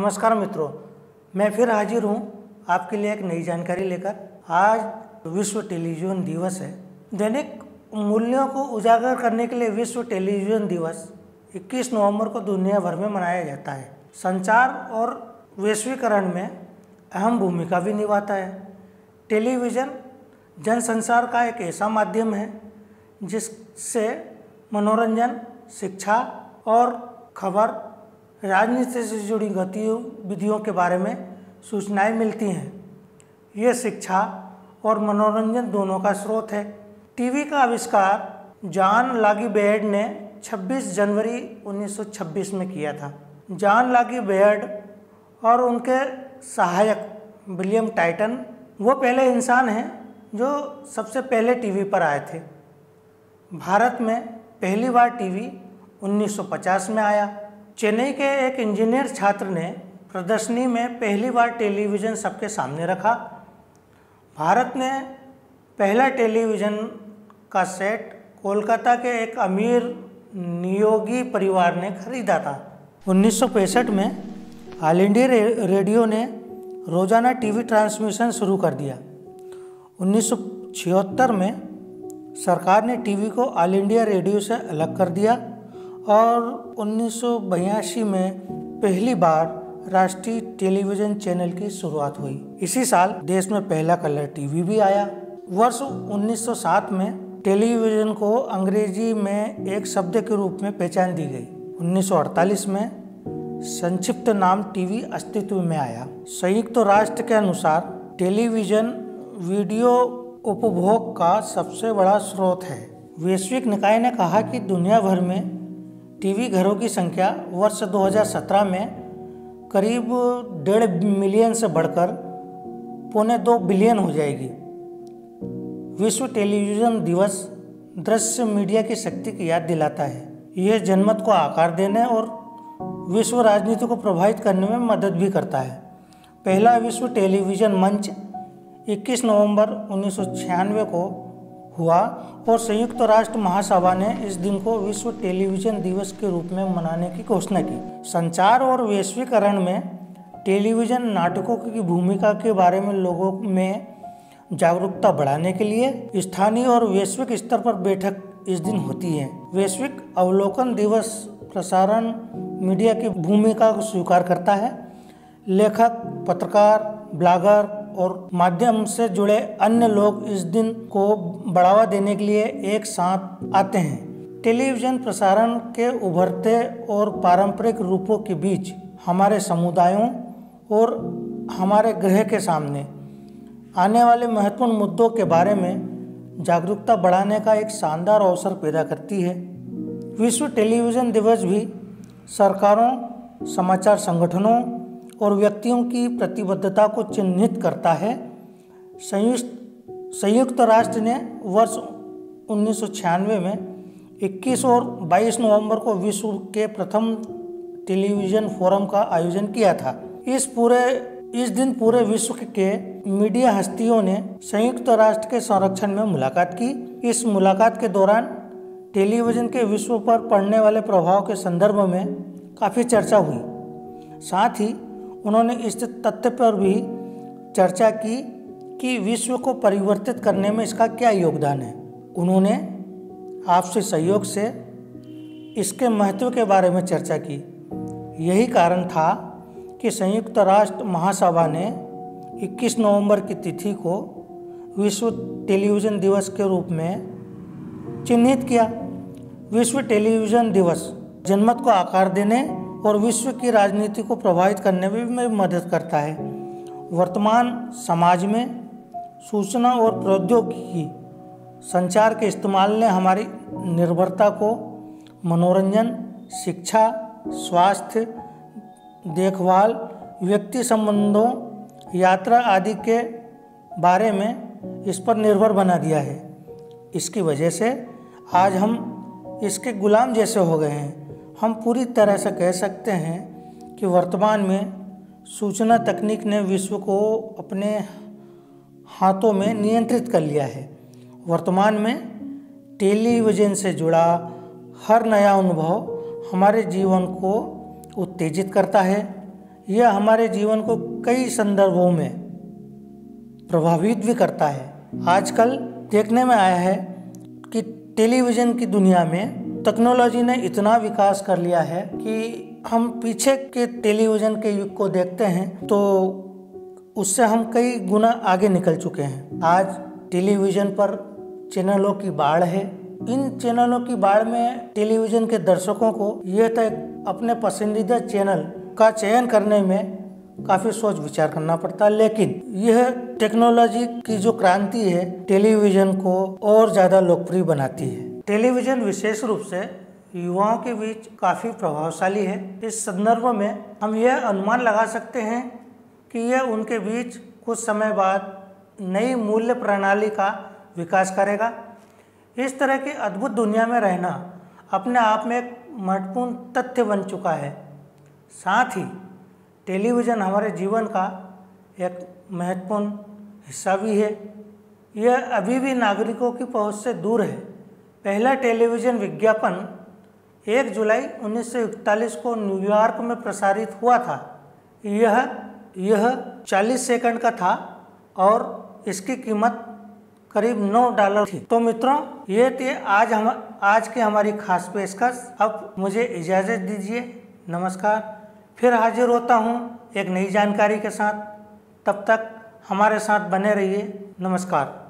नमस्कार मित्रों, मैं फिर हाजिर हूँ आपके लिए एक नई जानकारी लेकर। आज विश्व टेलीविज़न दिवस है। दैनिक मूल्यों को उजागर करने के लिए विश्व टेलीविज़न दिवस 21 नवंबर को दुनिया भर में मनाया जाता है। संचार और वैश्वीकरण में अहम भूमिका भी निभाता है। टेलीविज़न जनसंचार का एक ऐसा माध्यम है जिससे मनोरंजन, शिक्षा और खबर, राजनीति से जुड़ी गतिविधियों के बारे में सूचनाएं मिलती हैं। ये शिक्षा और मनोरंजन दोनों का स्रोत है। टीवी का आविष्कार जॉन लॉगी बेयर्ड ने 26 जनवरी 1926 में किया था। जॉन लॉगी बेयर्ड और उनके सहायक विलियम टाइटन वो पहले इंसान हैं जो सबसे पहले टीवी पर आए थे। भारत में पहली बार टीवी 1950 में आया। चेन्नई के एक इंजीनियर छात्र ने प्रदर्शनी में पहली बार टेलीविज़न सबके सामने रखा। भारत ने पहला टेलीविज़न का सेट कोलकाता के एक अमीर नियोगी परिवार ने खरीदा था। 1965 में ऑल इंडिया रेडियो ने रोज़ाना टीवी ट्रांसमिशन शुरू कर दिया। 1976 में सरकार ने टीवी को ऑल इंडिया रेडियो से अलग कर दिया और 1982 में पहली बार राष्ट्रीय टेलीविज़न चैनल की शुरुआत हुई। इसी साल देश में पहला कलर टीवी भी आया। वर्ष 1907 में टेलीविज़न को अंग्रेजी में एक शब्द के रूप में पहचान दी गई। 1948 में संक्षिप्त नाम टीवी अस्तित्व में आया। संयुक्त राष्ट्र के अनुसार टेलीविज़न वीडियो उपभोग का सबसे बड़ा स्रोत है। वैश्विक निकाय ने कहा कि दुनिया भर में टीवी घरों की संख्या वर्ष 2017 में करीब 1.5 मिलियन से बढ़कर 1.25 बिलियन हो जाएगी। विश्व टेलीविज़न दिवस दृश्य मीडिया की शक्ति की याद दिलाता है। यह जनमत को आकार देने और विश्व राजनीति को प्रभावित करने में मदद भी करता है। पहला विश्व टेलीविज़न मंच 21 नवंबर 1996 को हुआ और संयुक्त राष्ट्र महासभा ने इस दिन को विश्व टेलीविज़न दिवस के रूप में मनाने की घोषणा की। संचार और वैश्वीकरण में टेलीविज़न नाटकों की भूमिका के बारे में लोगों में जागरूकता बढ़ाने के लिए स्थानीय और वैश्विक स्तर पर बैठक इस दिन होती है। वैश्विक अवलोकन दिवस प्रसारण मीडिया की भूमिका को स्वीकार करता है। लेखक, पत्रकार, ब्लॉगर और माध्यम से जुड़े अन्य लोग इस दिन को बढ़ावा देने के लिए एक साथ आते हैं। टेलीविज़न प्रसारण के उभरते और पारंपरिक रूपों के बीच हमारे समुदायों और हमारे ग्रह के सामने आने वाले महत्वपूर्ण मुद्दों के बारे में जागरूकता बढ़ाने का एक शानदार अवसर पैदा करती है। विश्व टेलीविज़न दिवस भी सरकारों, समाचार संगठनों और व्यक्तियों की प्रतिबद्धता को चिन्हित करता है। संयुक्त राष्ट्र ने वर्ष 1996 में 21 और 22 नवंबर को विश्व के प्रथम टेलीविज़न फोरम का आयोजन किया था। इस दिन पूरे विश्व के मीडिया हस्तियों ने संयुक्त राष्ट्र के संरक्षण में मुलाकात की। इस मुलाकात के दौरान टेलीविज़न के विश्व पर पड़ने वाले प्रभाव के संदर्भ में काफ़ी चर्चा हुई। साथ ही उन्होंने इस तथ्य पर भी चर्चा की कि विश्व को परिवर्तित करने में इसका क्या योगदान है। उन्होंने आपसी सहयोग से इसके महत्व के बारे में चर्चा की। यही कारण था कि संयुक्त राष्ट्र महासभा ने 21 नवंबर की तिथि को विश्व टेलीविज़न दिवस के रूप में चिन्हित किया। विश्व टेलीविज़न दिवस जनमत को आकार देने और विश्व की राजनीति को प्रभावित करने में भी मदद करता है। वर्तमान समाज में सूचना और प्रौद्योगिकी संचार के इस्तेमाल ने हमारी निर्भरता को मनोरंजन, शिक्षा, स्वास्थ्य देखभाल, व्यक्ति संबंधों, यात्रा आदि के बारे में इस पर निर्भर बना दिया है। इसकी वजह से आज हम इसके गुलाम जैसे हो गए हैं। हम पूरी तरह से कह सकते हैं कि वर्तमान में सूचना तकनीक ने विश्व को अपने हाथों में नियंत्रित कर लिया है। वर्तमान में टेलीविज़न से जुड़ा हर नया अनुभव हमारे जीवन को उत्तेजित करता है। यह हमारे जीवन को कई संदर्भों में प्रभावित भी करता है। आजकल देखने में आया है कि टेलीविज़न की दुनिया में टेक्नोलॉजी ने इतना विकास कर लिया है कि हम पीछे के टेलीविज़न के युग को देखते हैं तो उससे हम कई गुना आगे निकल चुके हैं। आज टेलीविज़न पर चैनलों की बाढ़ है। इन चैनलों की बाढ़ में टेलीविज़न के दर्शकों को यह तक अपने पसंदीदा चैनल का चयन करने में काफ़ी सोच विचार करना पड़ता है, लेकिन यह टेक्नोलॉजी की जो क्रांति है टेलीविज़न को और ज़्यादा लोकप्रिय बनाती है। टेलीविज़न विशेष रूप से युवाओं के बीच काफ़ी प्रभावशाली है। इस संदर्भ में हम यह अनुमान लगा सकते हैं कि यह उनके बीच कुछ समय बाद नई मूल्य प्रणाली का विकास करेगा। इस तरह की अद्भुत दुनिया में रहना अपने आप में एक महत्वपूर्ण तथ्य बन चुका है। साथ ही टेलीविज़न हमारे जीवन का एक महत्वपूर्ण हिस्सा भी है। यह अभी भी नागरिकों की पहुंच से दूर है। पहला टेलीविज़न विज्ञापन 1 जुलाई 1941 को न्यूयॉर्क में प्रसारित हुआ था। यह 40 सेकंड का था और इसकी कीमत करीब $9 थी। तो मित्रों, ये थी आज की हमारी खास पेशकश। अब मुझे इजाज़त दीजिए। नमस्कार। फिर हाजिर होता हूँ एक नई जानकारी के साथ। तब तक हमारे साथ बने रहिए। नमस्कार।